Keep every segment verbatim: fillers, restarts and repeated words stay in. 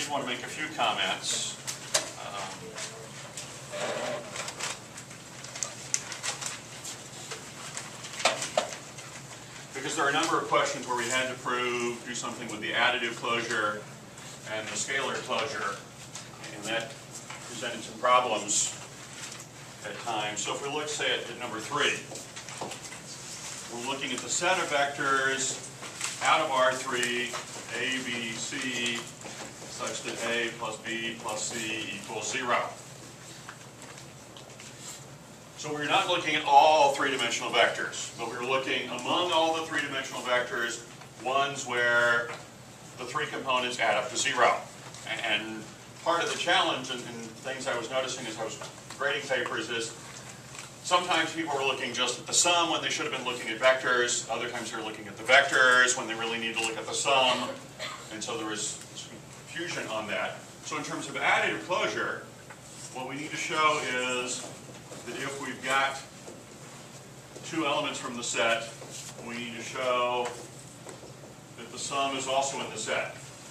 did want to make a few comments. Um, because there are a number of questions where we had to prove, do something with the additive closure and the scalar closure, and that presented some problems at times. So if we look, say, at, at number three, we're looking at the set of vectors out of R three, A, B, C, such that A plus B plus C equals zero. So we're not looking at all three-dimensional vectors, but we're looking among all the three-dimensional vectors, ones where the three components add up to zero. And part of the challenge and, and things I was noticing as I was grading papers is sometimes people were looking just at the sum when they should have been looking at vectors. Other times they were looking at the vectors when they really need to look at the sum. And so there was confusion on that. So in terms of additive closure, what we need to show is that if we've got two elements from the set, we need to show that the sum is also in the set.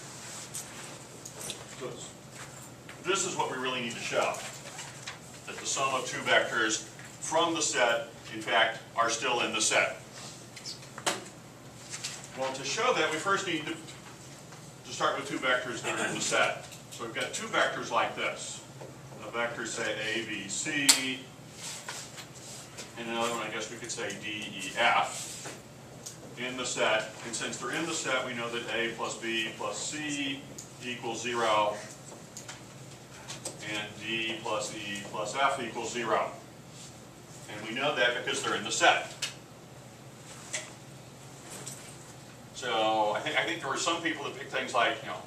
So this is what we really need to show, that the sum of two vectors from the set, in fact, are still in the set. Well, to show that, we first need to, to start with two vectors that are in the set. So we've got two vectors like this. A vector, say, A, B, C, and another one, I guess we could say D, E, F, in the set. And since they're in the set, we know that A plus B plus C equals zero, and D plus E plus F equals zero. And we know that because they're in the set. So I think, I think there were some people that picked things like, you know,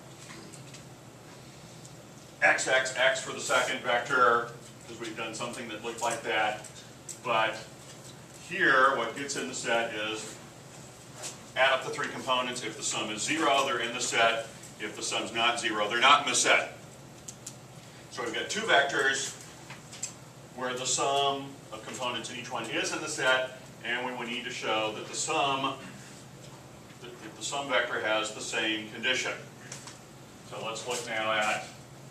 X, X, X for the second vector, because we've done something that looked like that. But here, what gets in the set is add up the three components. If the sum is zero, they're in the set. If the sum's not zero, they're not in the set. So we've got two vectors where the sum of components in each one is in the set, and we would need to show that the sum, that the sum vector has the same condition. So let's look now at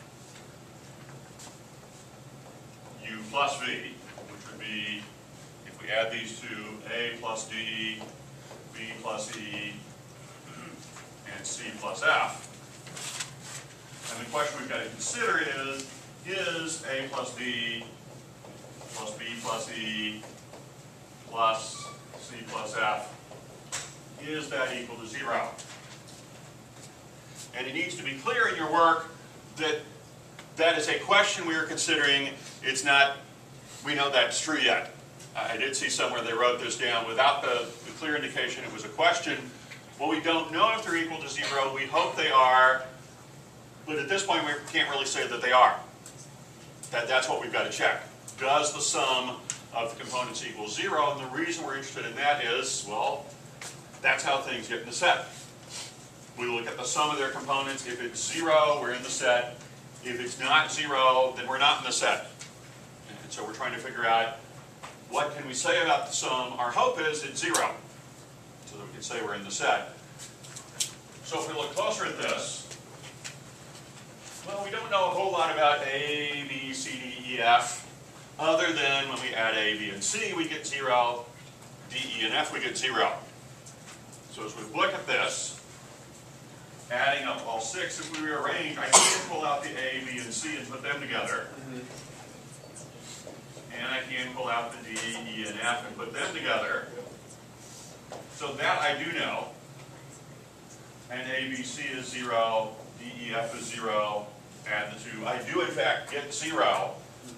U plus V, which would be, if we add these two, A plus D, B plus E, and C plus F. And the question we've got to consider is, is A plus D plus B plus E plus C plus F, is that equal to zero? And it needs to be clear in your work that that is a question we are considering. It's not, we know that's true yet. I did see somewhere they wrote this down without the, the clear indication it was a question. Well, we don't know if they're equal to zero. We hope they are, but at this point we can't really say that they are. That, that's what we've got to check. Does the sum of the components equal zero? And the reason we're interested in that is, well, that's how things get in the set. We look at the sum of their components. If it's zero, we're in the set. If it's not zero, then we're not in the set. And so we're trying to figure out, what can we say about the sum? Our hope is it's zero, so that we can say we're in the set. So if we look closer at this, well, we don't know a whole lot about A, B, C, D, E, F, other than when we add A, B, and C, we get zero. D, E, and F, we get zero. So as we look at this, adding up all six, if we rearrange, I can pull out the A, B, and C and put them together. Mm-hmm. And I can pull out the D, E, and F and put them together. So that I do know. And A, B, C is zero, D, E, F is zero, add the two. I do, in fact, get zero.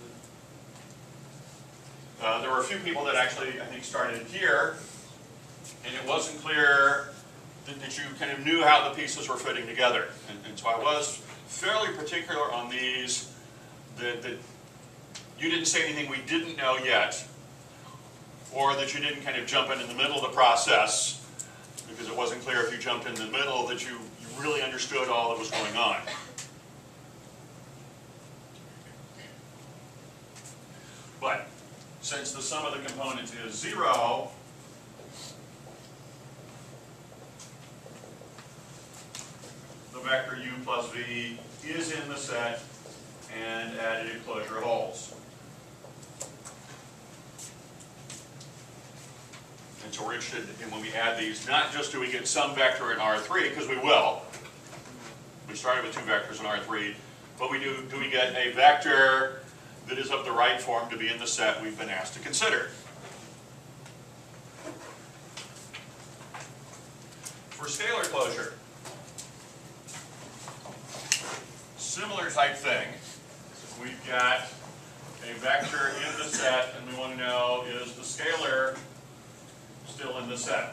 Uh, there were a few people that actually, I think, started here, and it wasn't clear that, that you kind of knew how the pieces were fitting together. And, and so I was fairly particular on these, that, that you didn't say anything we didn't know yet, or that you didn't kind of jump in in the middle of the process, because it wasn't clear if you jumped in the middle that you, you really understood all that was going on. But since the sum of the components is zero, the the vector u plus v is in the set and additive closure holds. And so we're interested in, when we add these, not just do we get some vector in R three, because we will. We started with two vectors in R three, but we do, do we get a vector that is of the right form to be in the set we've been asked to consider. For scalar closure, similar type thing. We've got a vector in the set, and we want to know, is the scalar still in the set?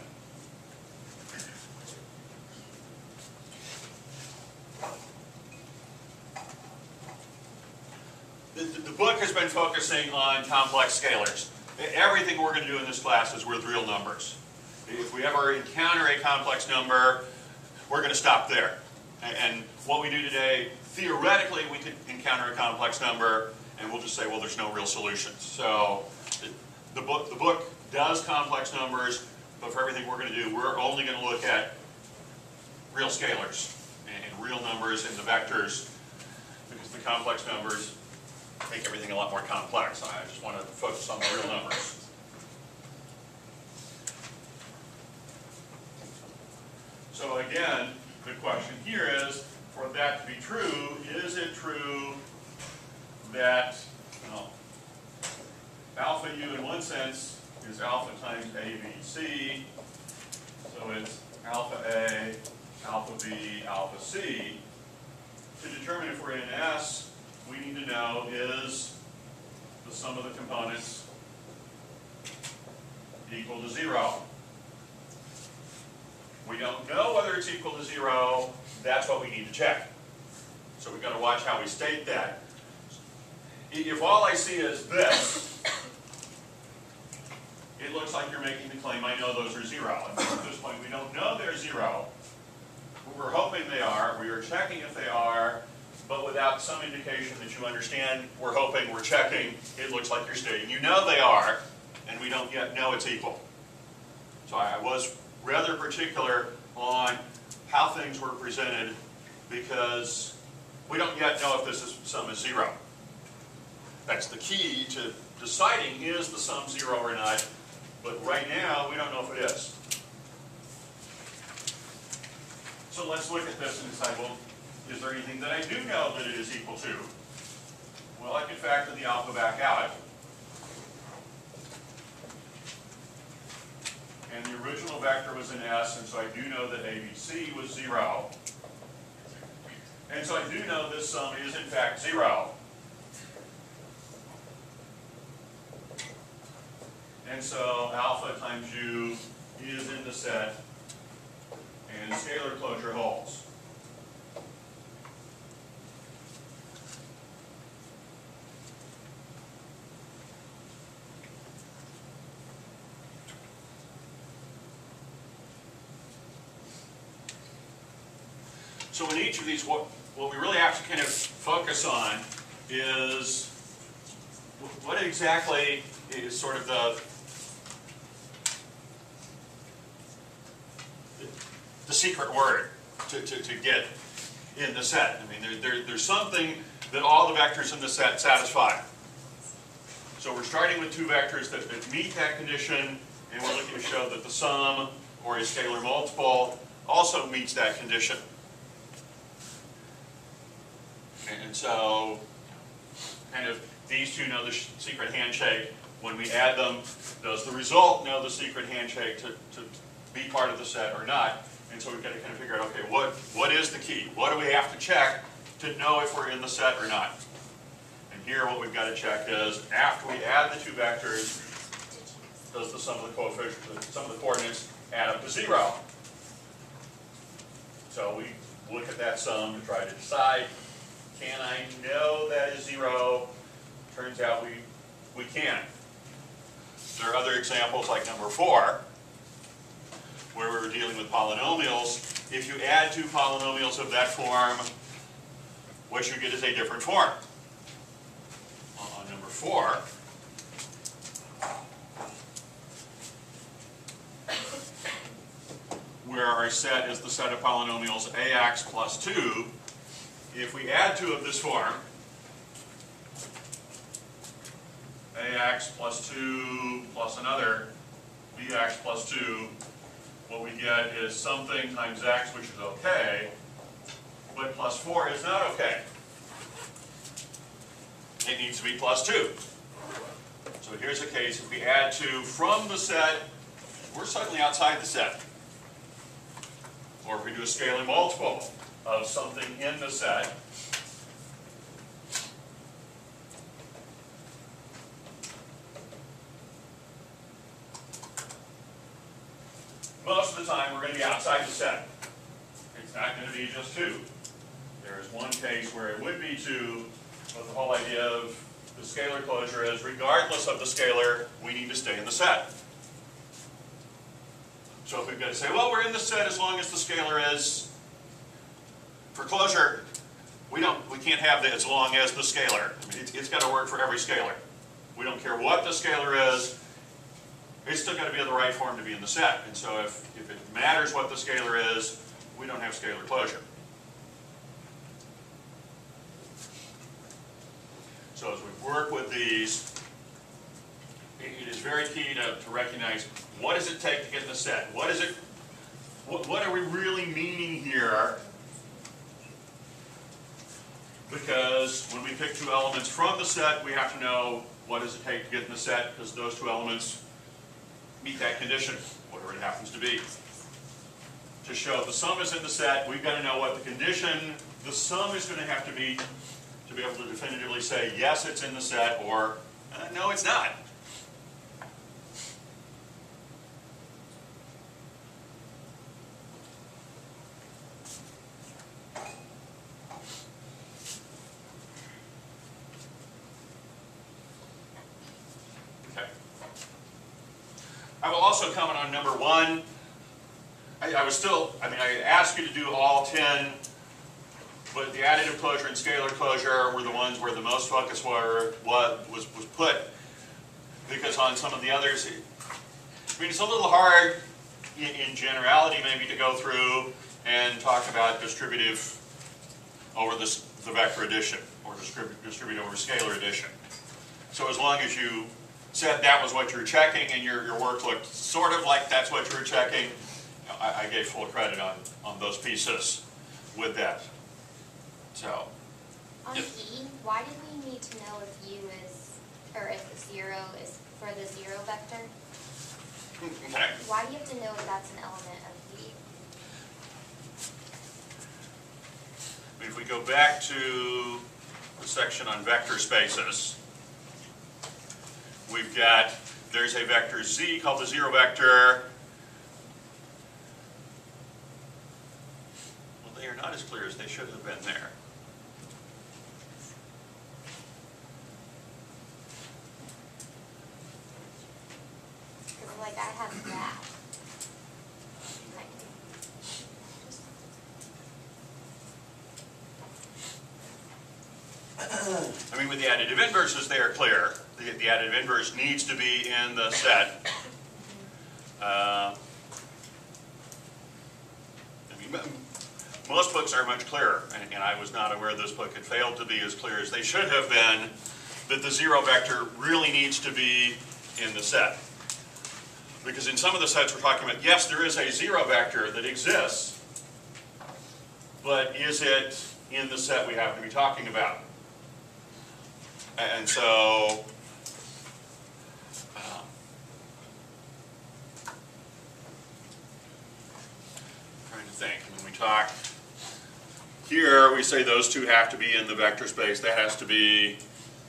The, the book has been focusing on complex scalars. Everything we're going to do in this class is with real numbers. If we ever encounter a complex number, we're going to stop there. And what we do today, theoretically, we could encounter a complex number, and we'll just say, well, there's no real solutions. So the book, the book does complex numbers, but for everything we're going to do, we're only going to look at real scalars and real numbers and the vectors, because the complex numbers make everything a lot more complex. I just want to focus on the real numbers. So again, the question here is, for that to be true, is it true that well, alpha u in one sense is alpha times a, b, c, so it's alpha a, alpha b, alpha c. To determine if we're in S, we need to know, is the sum of the components equal to zero? We don't know whether it's equal to zero. That's what we need to check. So we've got to watch how we state that. If all I see is this, it looks like you're making the claim, I know those are zero. And at this point, we don't know they're zero. We're hoping they are. We are checking if they are. But without some indication that you understand, we're hoping, we're checking, it looks like you're stating you know they are, and we don't yet know it's equal. So I was rather particular on how things were presented, because we don't yet know if this is, sum is zero. That's the key to deciding, is the sum zero or not, but right now we don't know if it is. So let's look at this and decide, well, is there anything that I do know that it is equal to? Well, I can factor the alpha back out. And the original vector was in S, and so I do know that A B C was zero. And so I do know this sum is in fact zero. And so alpha times u is in the set, and scalar closure holds. So in each of these, what, what we really have to kind of focus on is what exactly is sort of the, the secret word to, to, to get in the set. I mean, there, there, there's something that all the vectors in the set satisfy. So we're starting with two vectors that, that meet that condition, and we're looking to show that the sum, or a scalar multiple, also meets that condition. And so, kind of, these two know the secret handshake. When we add them, does the result know the secret handshake to, to be part of the set or not? And so we've got to kind of figure out, okay, what, what is the key? What do we have to check to know if we're in the set or not? And here what we've got to check is, after we add the two vectors, does the sum of the coefficients, the sum of the coordinates add up to zero? So we look at that sum to try to decide, can I know that is zero? Turns out we, we can. There are other examples like number four, where we were dealing with polynomials. If you add two polynomials of that form, what you get is a different form. On number four, where our set is the set of polynomials ax plus two, if we add two of this form, ax plus two plus another bx plus two, what we get is something times x, which is okay, but plus four is not okay. It needs to be plus two. So here's a case, if we add two from the set, we're suddenly outside the set. Or if we do a scaling multiple of something in the set, most of the time we're going to be outside the set. It's not going to be just two. There is one case where it would be two, but the whole idea of the scalar closure is regardless of the scalar, we need to stay in the set. So if we've got to say, well, we're in the set as long as the scalar is, for closure, we don't, we can't have the as long as the scalar. I mean, it's, it's got to work for every scalar. We don't care what the scalar is, it's still got to be in the right form to be in the set. And so if, if it matters what the scalar is, we don't have scalar closure. So as we work with these, it is very key to, to recognize what does it take to get in the set? What is it? What, what are we really meaning here? Because when we pick two elements from the set, we have to know what does it take to get in the set, because those two elements meet that condition, whatever it happens to be. To show the sum is in the set, we've got to know what the condition the sum is going to have to be to be able to definitively say, yes, it's in the set, or uh, no, it's not. Okay. I will also comment on number one. I, I was still, I mean, I asked you to do all ten, but the additive closure and scalar closure were the ones where the most focus were, what was, was put, because on some of the others, it, I mean, it's a little hard in, in generality maybe to go through and talk about distributive over this, the vector addition, or distribute, distribute over scalar addition. So as long as you said that was what you were checking and your, your work looked sort of like that's what you were checking, I, I gave full credit on, on those pieces with that. So, on if, E, why do we need to know if U is, or if zero is for the zero vector? okay. Why do you have to know if that's an element of E? If we go back to the section on vector spaces, we've got, there's a vector Z called the zero vector. Well, they are not as clear as they should have been there. Like I have that. I mean, with the additive inverses, they are clear. The, the additive inverse needs to be in the set. Uh, I mean, most books are much clearer, and, and I was not aware this book had failed to be as clear as they should have been, that the zero vector really needs to be in the set. Because in some of the sets we're talking about, yes, there is a zero vector that exists, but is it in the set we happen to be talking about? And so, um, trying to think, when we talk here, we say those two have to be in the vector space. That has to be.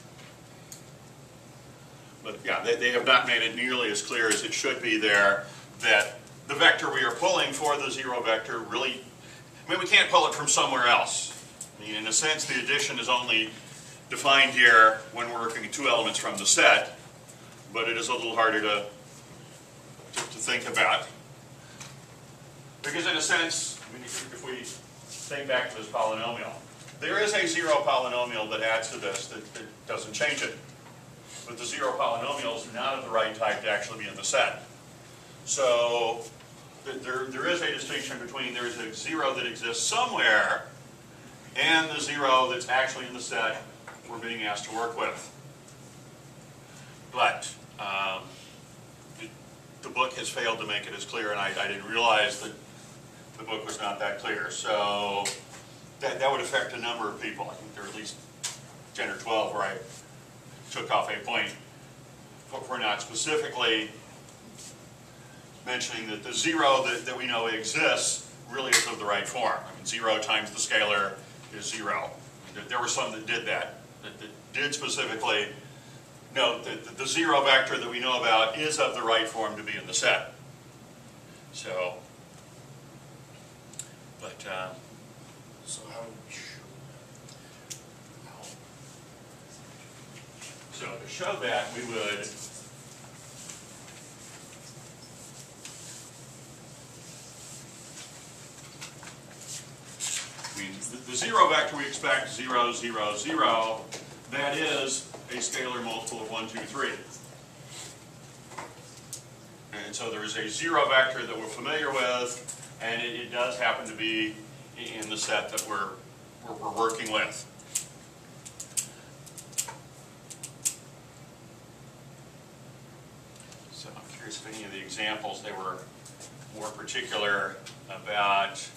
But yeah, they, they have not made it nearly as clear as it should be there that the vector we are pulling for the zero vector really, I mean, we can't pull it from somewhere else. I mean, in a sense, the addition is only defined here when we're working two elements from the set, but it is a little harder to, to, to think about. Because in a sense, I mean, if, if we think back to this polynomial, there is a zero polynomial that adds to this that, that doesn't change it. But the zero polynomials are not of the right type to actually be in the set. So that there, there is a distinction between there is a zero that exists somewhere and the zero that's actually in the set we're being asked to work with. But um, it, the book has failed to make it as clear, and I, I didn't realize that the book was not that clear. So that, that would affect a number of people. I think there are at least ten or twelve where I took off a point. But we're not specifically mentioning that the zero that, that we know exists really is of the right form. I mean, zero times the scalar is zero. I mean, there were some that did that, that, that did specifically note that, that the zero vector that we know about is of the right form to be in the set. So, but, um, So how do we show that? so to show that, we would I mean, the, the zero vector we expect, zero, zero, zero, that is a scalar multiple of one, two, three. And so there is a zero vector that we're familiar with, and it, it does happen to be in the set that we're, we're, we're working with. So I'm curious if any of the examples, they were more particular about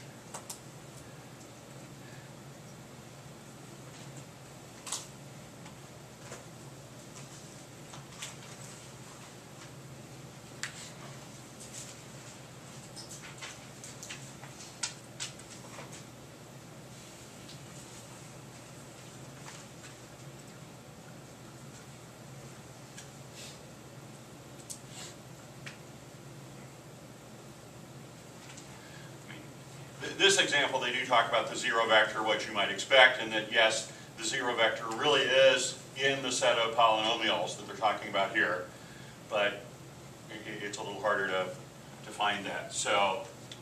this example, they do talk about the zero vector, what you might expect, and that yes, the zero vector really is in the set of polynomials that they're talking about here, but it's a little harder to, to find that. So,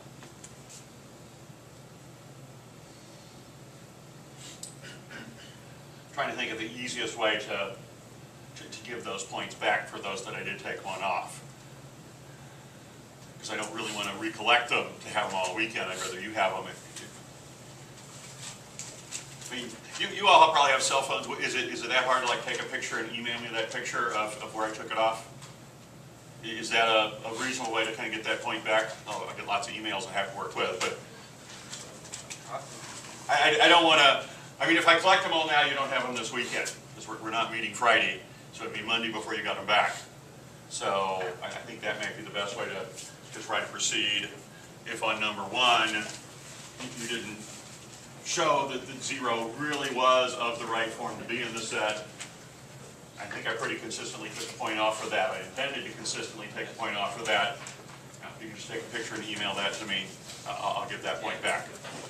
trying to think of the easiest way to, to, to give those points back for those that I did take one off. Because I don't really want to recollect them to have them all weekend. I'd rather you have them. I mean, you, you all probably have cell phones. Is it, is it that hard to like take a picture and email me that picture of, of where I took it off? Is that a, a reasonable way to kind of get that point back? Oh, I get lots of emails I have to work with, but I, I, I don't want to, I mean, if I collect them all now, you don't have them this weekend, because we're, we're not meeting Friday, so it'd be Monday before you got them back. So I, I think that may be the best way to, to try to proceed. If on number one, you didn't show that the zero really was of the right form to be in the set, I think I pretty consistently took a point off for that. I intended to consistently take a point off for that. Now, if you can just take a picture and email that to me, uh, I'll give that point back.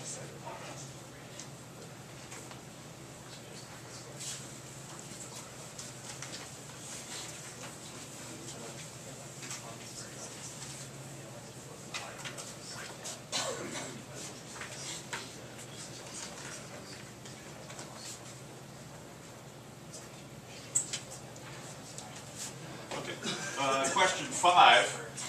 Uh, question five.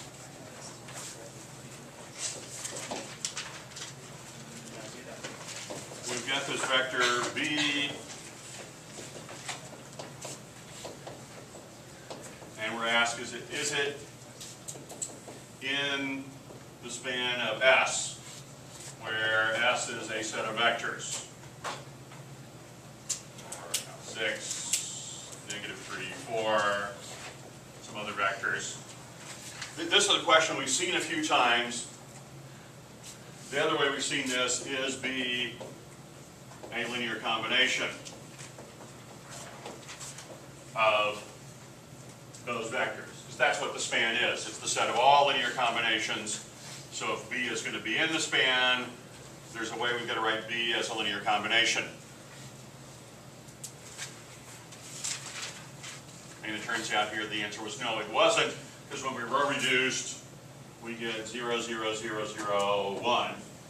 We've got this vector B, and we're asked, is it, is it in the span of S, where S is a set of vectors? six, negative three, four, some other vectors. This is a question we've seen a few times. The other way we've seen this is be a linear combination of those vectors. Because that's what the span is. It's the set of all linear combinations. So if B is going to be in the span, there's a way we've got to write B as a linear combination. And it turns out here the answer was no, it wasn't, because when we row reduced, we get zero, zero, zero, zero, one.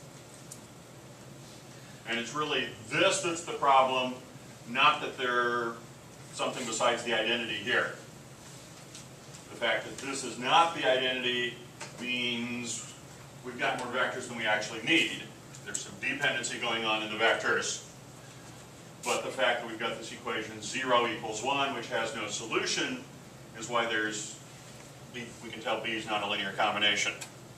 And it's really this that's the problem, not that there's something besides the identity here. The fact that this is not the identity means we've got more vectors than we actually need. There's some dependency going on in the vectors. But the fact that we've got this equation zero equals one, which has no solution, is why there's, we can tell B is not a linear combination.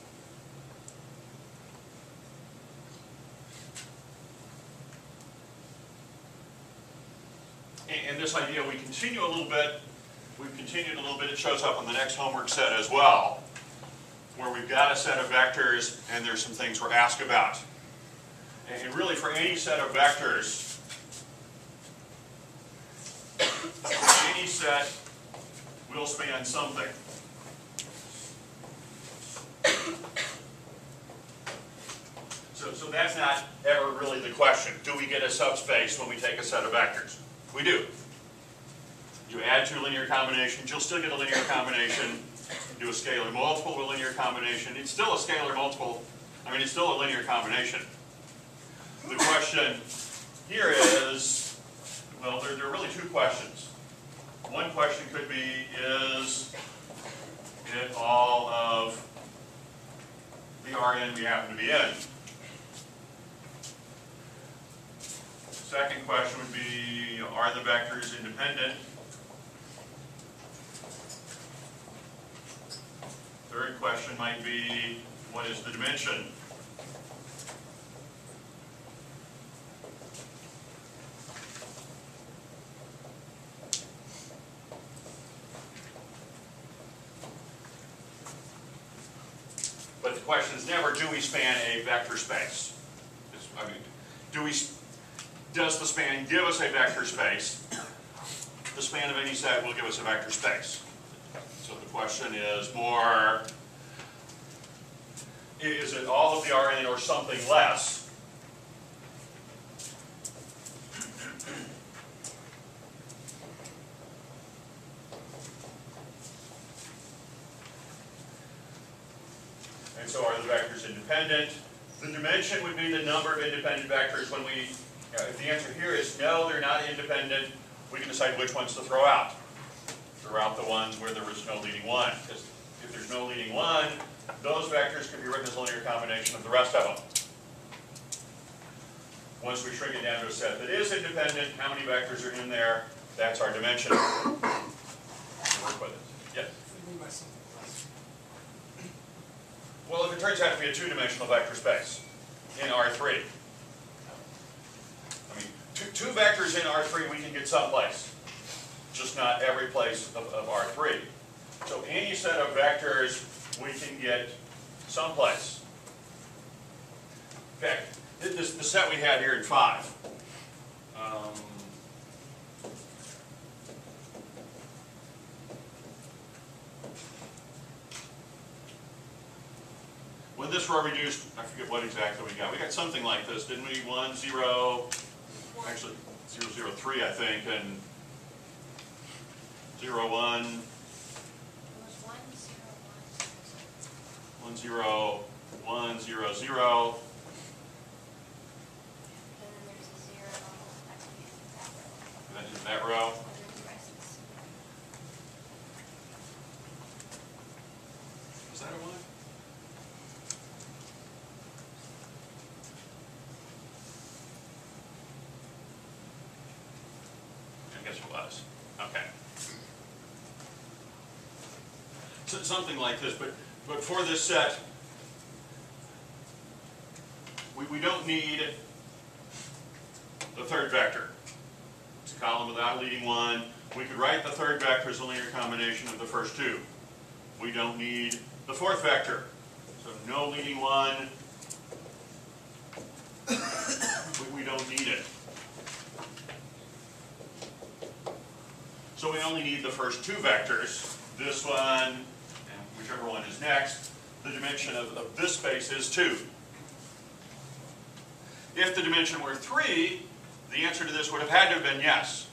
And this idea, we continue a little bit, we've continued a little bit, it shows up on the next homework set as well, where we've got a set of vectors and there's some things we're asked about. And really for any set of vectors, any set will span something. So, so that's not ever really the question. Do we get a subspace when we take a set of vectors? We do. You add two linear combinations, you'll still get a linear combination. Do a scalar multiple with a linear combination. It's still a scalar multiple. I mean, it's still a linear combination. The question here is, well, there, there are really two questions. One question could be, is it all of the R n we happen to be in? Second question would be, are the vectors independent? Third question might be, what is the dimension? But the question is never, do we span a vector space? It's, I mean, do we, does the span give us a vector space? The span of any set will give us a vector space. So the question is more, is it all of the R n or something less? And so are the vectors independent? The dimension would be the number of independent vectors. When we, uh, if the answer here is no, they're not independent, we can decide which ones to throw out. Throw out the ones where there was no leading one. Because if there's no leading one, those vectors can be written as a linear combination of the rest of them. Once we shrink it down to a set that is independent, how many vectors are in there? That's our dimension. We'll work with it. Yes? What do you mean by something less? Well, if it turns out to be a two-dimensional vector space in R three, I mean, two, two vectors in R three we can get someplace, just not every place of, of R three. So any set of vectors we can get someplace. In fact, this, the set we had here in five. Um, when this row reduced, I forget what exactly we got. We got something like this, didn't we? One, zero, actually zero, zero, three, I think, and zero, one. It was one, zero, one, One zero, one zero zero. and then there's a zero that can be in that row. That is that row. And then the rest is, Is that a one? I guess it was. Okay. So, something like this, but but for this set, we, we don't need the third vector. It's a column without a leading one. We could write the third vector as a linear combination of the first two. We don't need the fourth vector. So no leading one. we, we don't need it. So we only need the first two vectors. This one, and whichever one is next. The dimension of, of this space is two. If the dimension were three, the answer to this would have had to have been yes.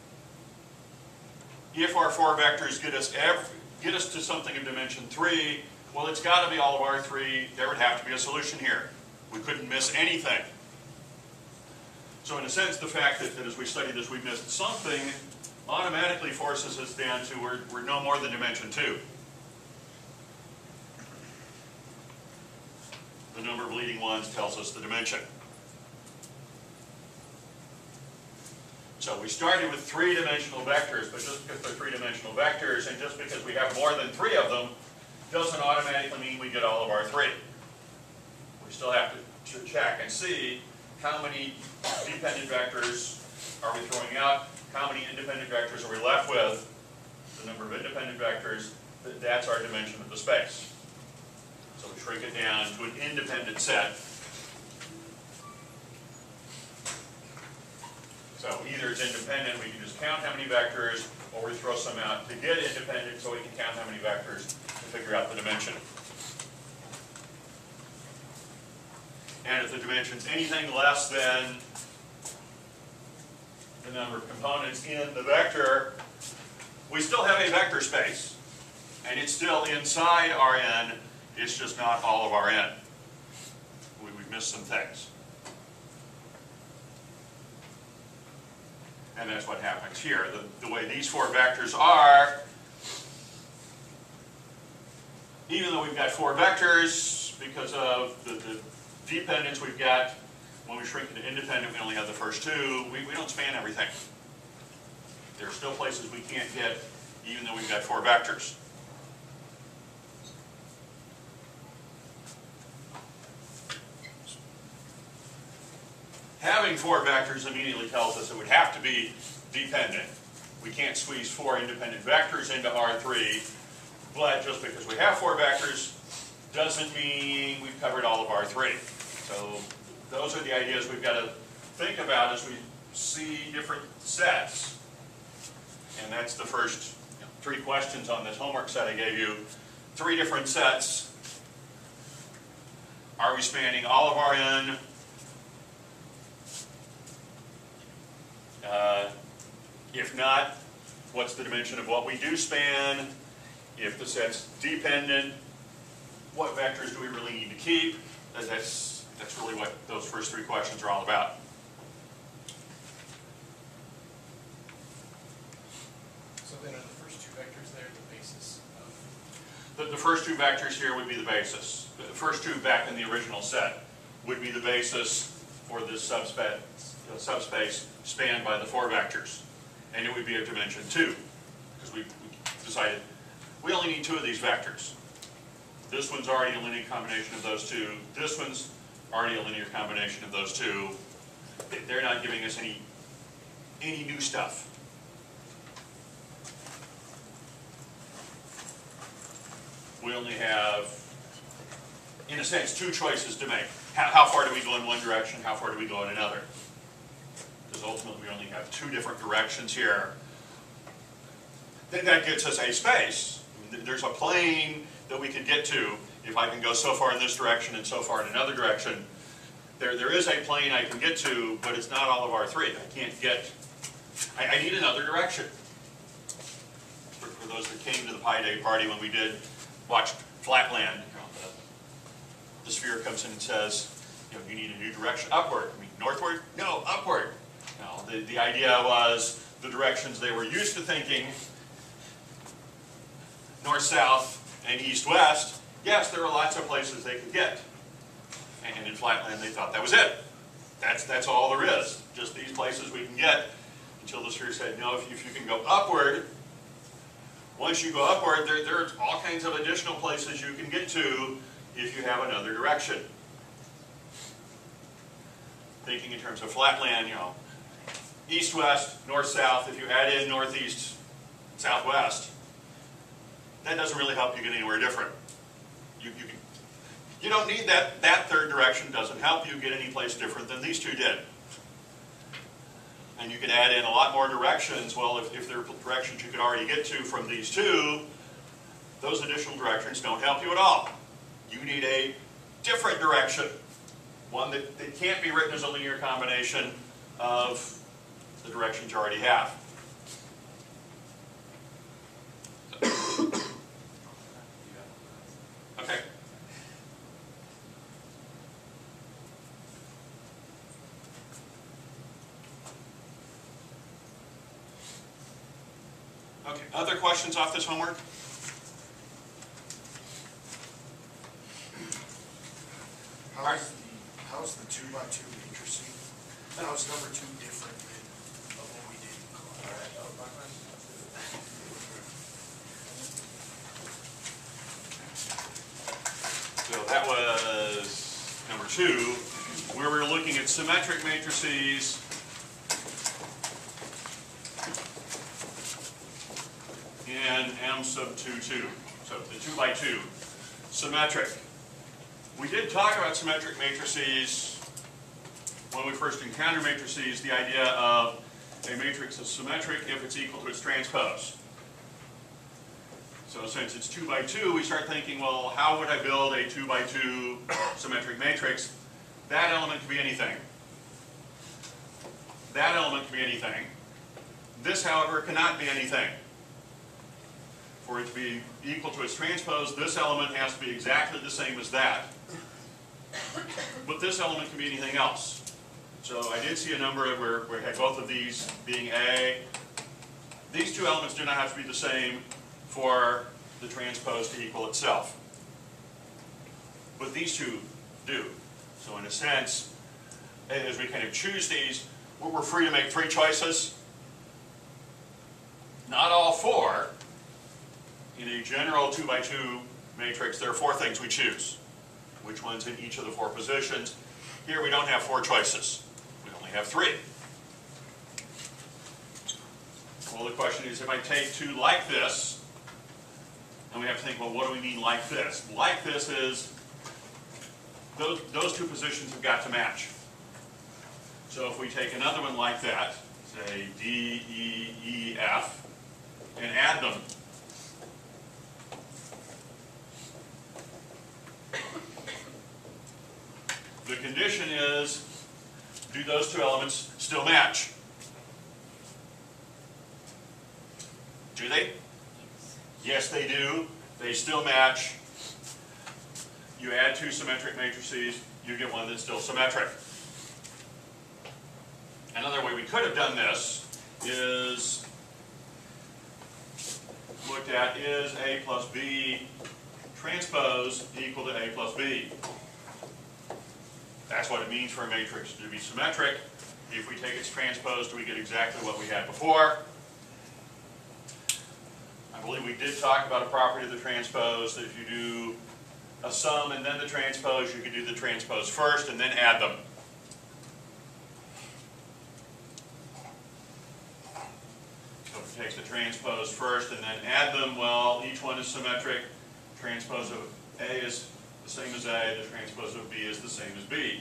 If our four vectors get us every, get us to something of dimension three, well, it's got to be all of R three. There would have to be a solution here. We couldn't miss anything. So in a sense, the fact that, that as we study this, we missed something automatically forces us down to we're, we're no more than dimension two. The number of leading ones tells us the dimension. So we started with three-dimensional vectors, but just because they're three-dimensional vectors, and just because we have more than three of them, doesn't automatically mean we get all of our three. We still have to, to check and see how many dependent vectors are we throwing out, how many independent vectors are we left with, the number of independent vectors, that's our dimension of the space. So we shrink it down to an independent set. So either it's independent, we can just count how many vectors, or we throw some out to get independent so we can count how many vectors to figure out the dimension. And if the dimension's anything less than the number of components in the vector, we still have a vector space, and it's still inside R n, it's just not all of R n. We, we've missed some things. And that's what happens here. The, the way these four vectors are, even though we've got four vectors, because of the, the dependence we've got, when we shrink into independent, we only have the first two, we, we don't span everything. There are still places we can't get, even though we've got four vectors. Having four vectors immediately tells us it would have to be dependent. We can't squeeze four independent vectors into R three, but just because we have four vectors doesn't mean we've covered all of R three. So those are the ideas we've got to think about as we see different sets. And that's the first you know, three questions on this homework set I gave you. Three different sets. Are we spanning all of R n? Uh, if not, what's the dimension of what we do span? If the set's dependent, what vectors do we really need to keep? That's, that's really what those first three questions are all about. So then are the first two vectors there the basis of? The, the first two vectors here would be the basis. The first two back in the original set would be the basis for this subspace, uh, subspace spanned by the four vectors. And it would be of dimension two, because we, we decided we only need two of these vectors. This one's already a linear combination of those two. This one's already a linear combination of those two. They're not giving us any, any new stuff. We only have, in a sense, two choices to make. How, how far do we go in one direction? How far do we go in another? Because ultimately we only have two different directions here. Then that gets us a space. There's a plane that we could get to if I can go so far in this direction and so far in another direction. There, there is a plane I can get to, but it's not all of R three. I can't get, I, I need another direction. For, for those that came to the Pi Day party when we did watch Flatland, you know, the, the sphere comes in and says, you know, you need a new direction, upward. I mean, northward? No, upward. You know, the, the idea was the directions they were used to thinking, north-south and east-west, yes, there are lots of places they could get. And in Flatland, they thought that was it. That's, that's all there is, just these places we can get, until the sphere said, no, if you, if you can go upward, once you go upward, there, there are all kinds of additional places you can get to if you have another direction. Thinking in terms of Flatland, you know, east-west, north-south, if you add in northeast, southwest, that doesn't really help you get anywhere different. You, you, can, you don't need that. That third direction doesn't help you get any place different than these two did. And you can add in a lot more directions. Well, if, if there are directions you could already get to from these two, those additional directions don't help you at all. You need a different direction, one that, that can't be written as a linear combination of the directions you already have. Okay. Okay, other questions off this homework? was the two by two matricing. That was number two different than uh, what we did in class. All right, oh, my question. So that was number two, where we were looking at symmetric matrices in M sub two, two. So the two by two, symmetric. We did talk about symmetric matrices when we first encountered matrices, the idea of a matrix is symmetric if it's equal to its transpose. So since it's two by two, we start thinking, well, how would I build a two by two symmetric matrix? That element could be anything. That element could be anything. This, however, cannot be anything. For it to be equal to its transpose, this element has to be exactly the same as that. But this element can be anything else. So I did see a number where, where we had both of these being A. These two elements do not have to be the same for the transpose to equal itself. But these two do. So in a sense, as we kind of choose these, we're free to make three choices. Not all four. In a general two by two matrix, there are four things we choose. Which ones in each of the four positions. Here we don't have four choices. We only have three. Well, the question is, if I take two like this, and we have to think, well, what do we mean like this? Like this is, those, those two positions have got to match. So if we take another one like that, say D, E, E, F, and add them, the condition is, do those two elements still match? Do they? Yes, they do. They still match. You add two symmetric matrices, you get one that's still symmetric. Another way we could have done this is looked at, is A plus B transpose equal to A plus B? That's what it means for a matrix to be symmetric. If we take its transpose, do we get exactly what we had before? I believe we did talk about a property of the transpose, that if you do a sum and then the transpose, you can do the transpose first and then add them. So if it takes the transpose first and then add them, well, each one is symmetric. Transpose of A is the same as A, the transpose of B is the same as B.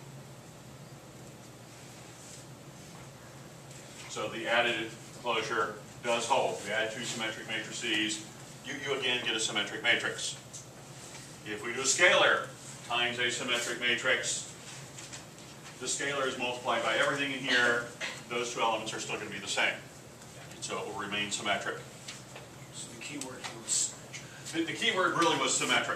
So the additive closure does hold. We add two symmetric matrices, you, you again get a symmetric matrix. If we do a scalar times a symmetric matrix, the scalar is multiplied by everything in here, those two elements are still going to be the same. And so it will remain symmetric. So the key word here was symmetric. The, the key word really was symmetric.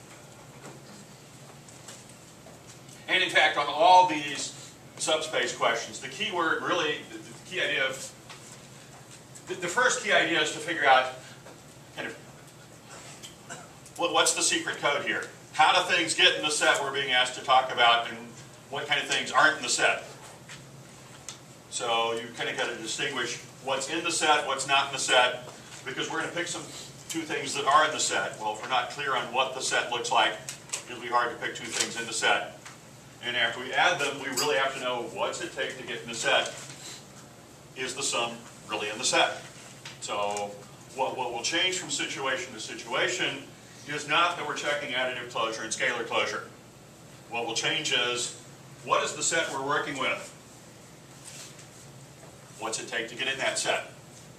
And in fact, on all these subspace questions, the key word really, the, the key idea of, the, the first key idea is to figure out kind of, what, what's the secret code here? How do things get in the set we're being asked to talk about, and what kind of things aren't in the set? So you kind of got to distinguish what's in the set, what's not in the set, because we're going to pick some two things that are in the set. Well, if we're not clear on what the set looks like, it'll be hard to pick two things in the set. And after we add them, we really have to know what's it take to get in the set. Is the sum really in the set? So what, what will change from situation to situation is not that we're checking additive closure and scalar closure. What will change is, what is the set we're working with? What's it take to get in that set?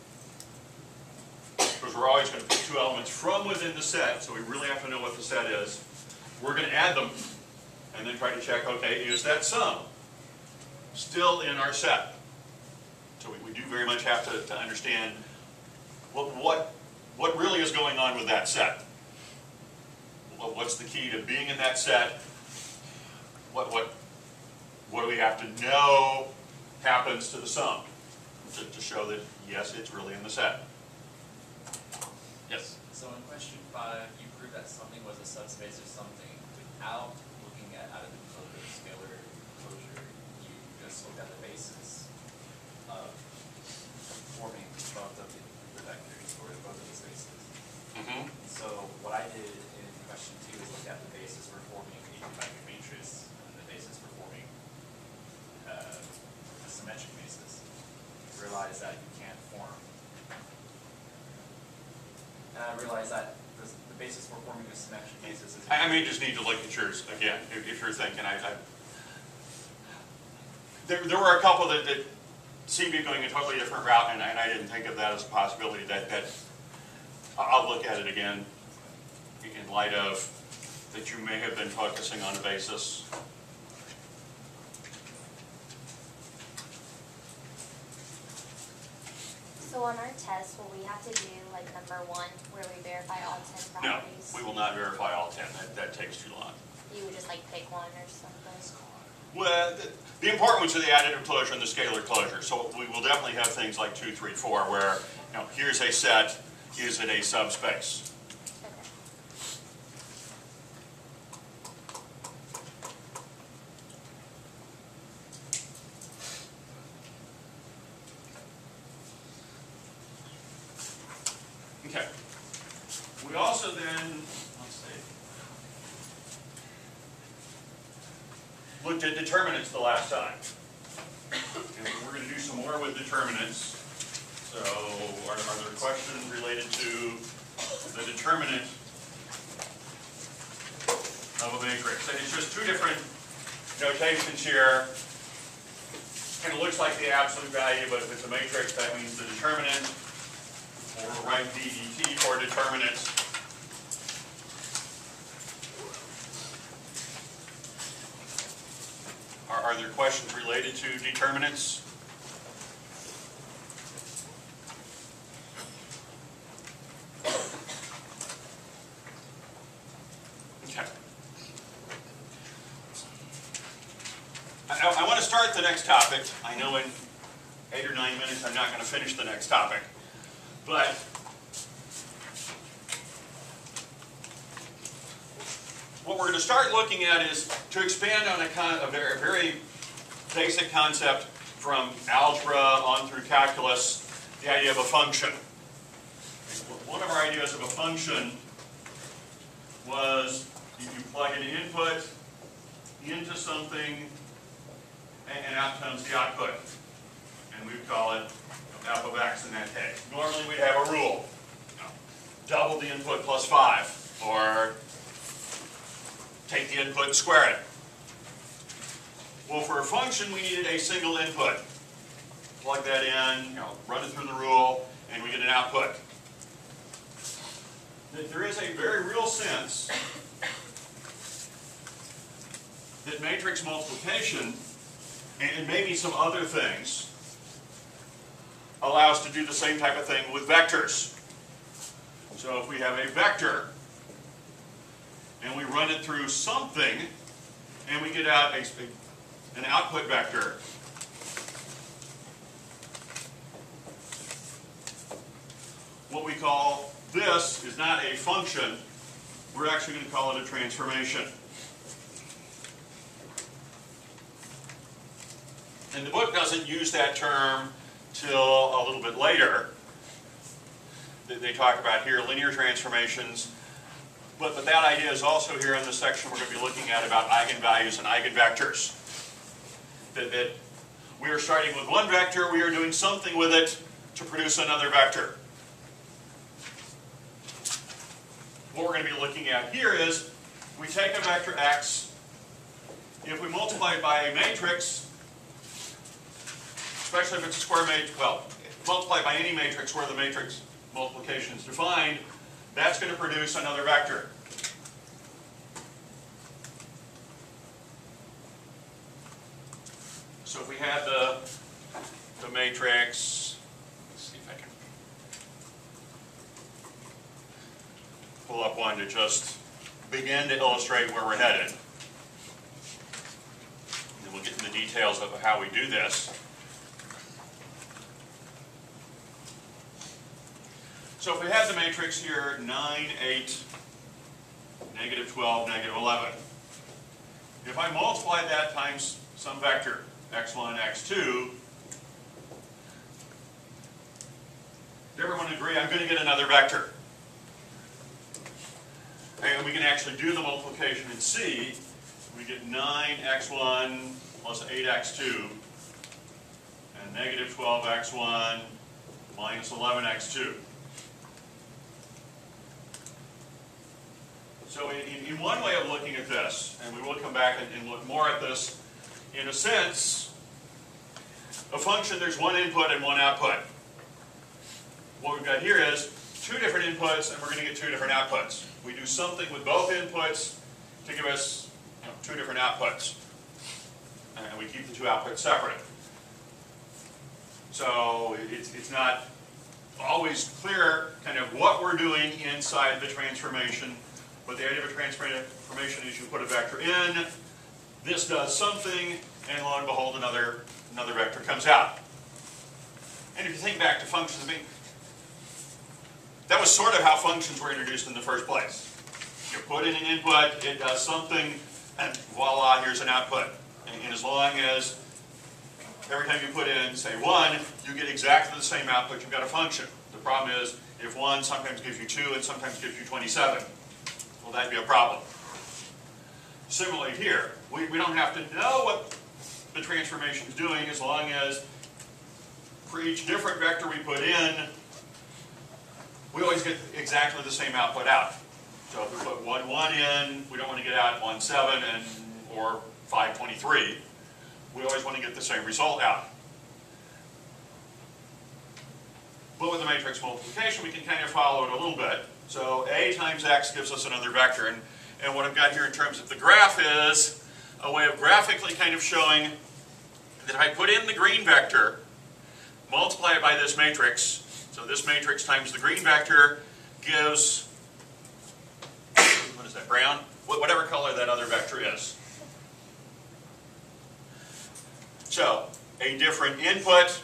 Because we're always going to pick two elements from within the set, so we really have to know what the set is. We're going to add them, and then try to check, okay, is that sum still in our set? So we, we do very much have to, to understand what, what, what really is going on with that set. What's the key to being in that set? What, what, what do we have to know happens to the sum to, to show that, yes, it's really in the set? Yes? So in question five, you proved that something was a subspace of something without looking at additive closure, scalar I, I may just need to look at yours again, if, if you're thinking, I, I there, there were a couple that, that seemed to be going a totally different route, and, and I didn't think of that as a possibility. That, that I'll look at it again in light of that you may have been focusing on a basis. So on our test, will we have to do like number one, where we verify all ten No, properties? we will not verify all ten. That, that takes too long. You would just like pick one or something? Well, the, the important ones are the additive closure and the scalar closure. So we will definitely have things like two, three, four, where, you know, here's a set, is it a subspace? Okay. We also then, let's see, looked at determinants the last time. And we're going to do some more with determinants. So are, are there questions related to the determinant of a matrix? And it's just two different notations here. Kind of looks like the absolute value, but if it's a matrix, that means the determinant. Or we'll write D D T for determinant. Are, are there questions related to determinants? Okay. I, I want to start the next topic. I know in eight or nine minutes I'm not going to finish the next topic. But what we're going to start looking at is to expand on a, con a very, very basic concept from algebra on through calculus, the idea of a function. One of our ideas of a function was you, you plug an input into something and, and out comes the output. And we call it f of x in that case. Normally we'd have a rule. You know, double the input plus five, or take the input and square it. Well, for a function we needed a single input. Plug that in, you know, run it through the rule, and we get an output. That there is a very real sense that matrix multiplication, and maybe some other things, allow us to do the same type of thing with vectors. So if we have a vector and we run it through something and we get out a, an output vector, what we call this is not a function, we're actually going to call it a transformation. And the book doesn't use that term till a little bit later. They talk about here linear transformations, but, but that idea is also here in this section we're going to be looking at about eigenvalues and eigenvectors. That, that we are starting with one vector, we are doing something with it to produce another vector. What we're going to be looking at here is we take a vector x, if we multiply it by a matrix, especially if it's a square matrix, well, multiply by any matrix where the matrix multiplication is defined, that's going to produce another vector. So if we had the, the matrix, let's see if I can pull up one to just begin to illustrate where we're headed. And then we'll get into the details of how we do this. So if we had the matrix here, nine, eight, negative twelve, negative eleven. If I multiply that times some vector, x one, x two, does everyone agree I'm going to get another vector? And we can actually do the multiplication and see. We get nine x one plus eight x two, and negative twelve x one minus eleven x two. So in, in one way of looking at this, and we will come back and, and look more at this, in a sense, a function, there's one input and one output. What we've got here is two different inputs, and we're going to get two different outputs. We do something with both inputs to give us, you know, two different outputs. And we keep the two outputs separate. So it's, it's not always clear kind of what we're doing inside the transformation, but the idea of a transformation is you put a vector in, this does something, and lo and behold, another, another vector comes out. And if you think back to functions, I mean, that was sort of how functions were introduced in the first place. You put in an input, it does something, and voila, here's an output. And, and as long as every time you put in, say, one, you get exactly the same output, you've got a function. The problem is, if one sometimes gives you two and sometimes gives you twenty-seven, well, that'd be a problem. Similarly here, we, we don't have to know what the transformation is doing as long as for each different vector we put in, we always get exactly the same output out. So if we put one, one in, we don't want to get out one, seven, and, or five, twenty-three. We always want to get the same result out. But with the matrix multiplication, we can kind of follow it a little bit. So A times X gives us another vector. And, and what I've got here in terms of the graph is a way of graphically kind of showing that if I put in the green vector, multiply it by this matrix, so this matrix times the green vector gives, what is that, brown? Whatever color that other vector is. So, a different input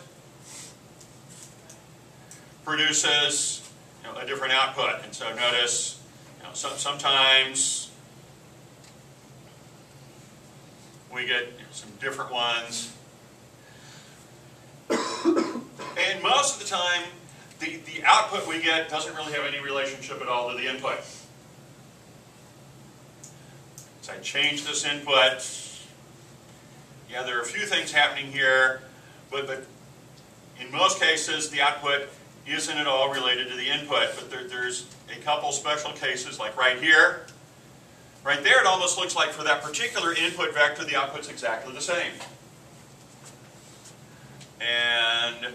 produces, you know, a different output. And so notice, you know, some, sometimes we get, you know, some different ones. And most of the time, the, the output we get doesn't really have any relationship at all to the input. So I change this input. Yeah, there are a few things happening here, but, but in most cases, the output isn't at all related to the input. But there, there's a couple special cases, like right here. Right there, it almost looks like for that particular input vector, the output's exactly the same. And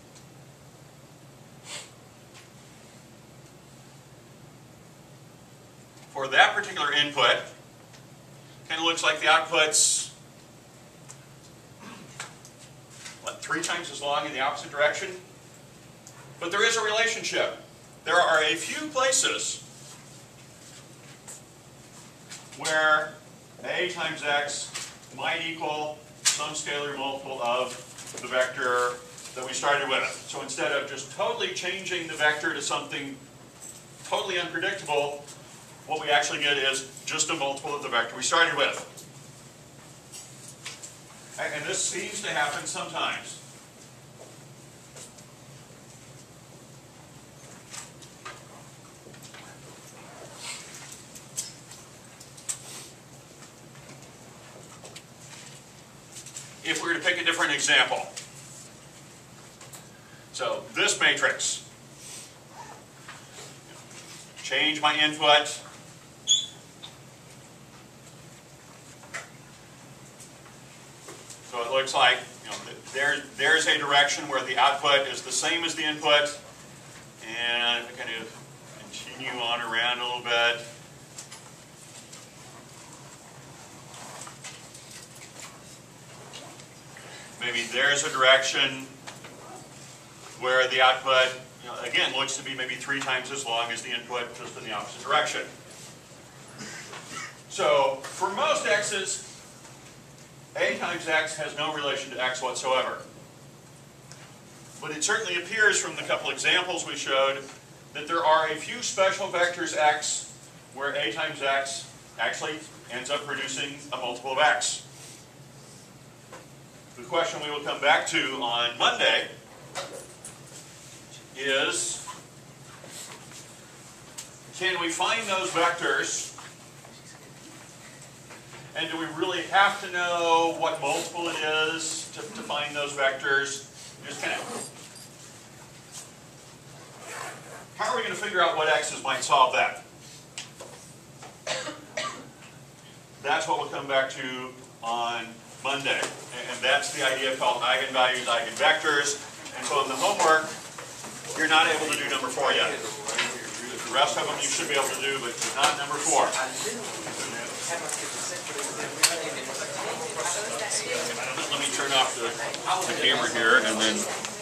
for that particular input, kind of looks like the output's what, three times as long in the opposite direction. But there is a relationship. There are a few places where A times X might equal some scalar multiple of the vector that we started with. So instead of just totally changing the vector to something totally unpredictable, what we actually get is just a multiple of the vector we started with. And this seems to happen sometimes. If we were to pick a different example. So this matrix. Change my input. So it looks like, you know, there, there's a direction where the output is the same as the input. And kind of continue on around a little bit. Maybe there's a direction where the output, you know, again, looks to be maybe three times as long as the input, just in the opposite direction. So for most x's, A times X has no relation to X whatsoever. But it certainly appears from the couple examples we showed that there are a few special vectors X where A times X actually ends up producing a multiple of X. The question we will come back to on Monday is, can we find those vectors? And do we really have to know what multiple it is to, to find those vectors? Just kind of, how are we going to figure out what x's might solve that? That's what we'll come back to on Monday. And that's the idea called eigenvalues, eigenvectors. And so in the homework, you're not able to do number four yet. The rest of them you should be able to do, but not number four. Let me turn off the, the camera here and then